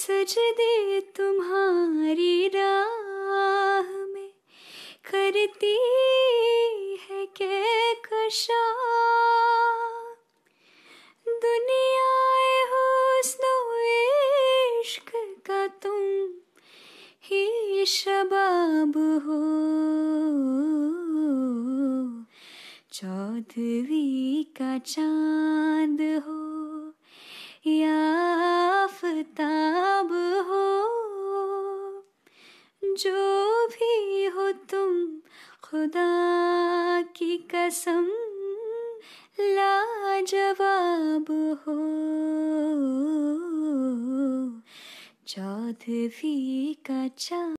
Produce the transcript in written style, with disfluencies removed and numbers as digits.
सजदे तुम्हारी राह में करती है कहकशा। दुनियाए हुस्न इश्क का तुम ही शबाब हो। चौदहवीं का चांद हो या आफताब हो, जो भी हो तुम खुदा की कसम लाजवाब हो। चौदहवीं का चांद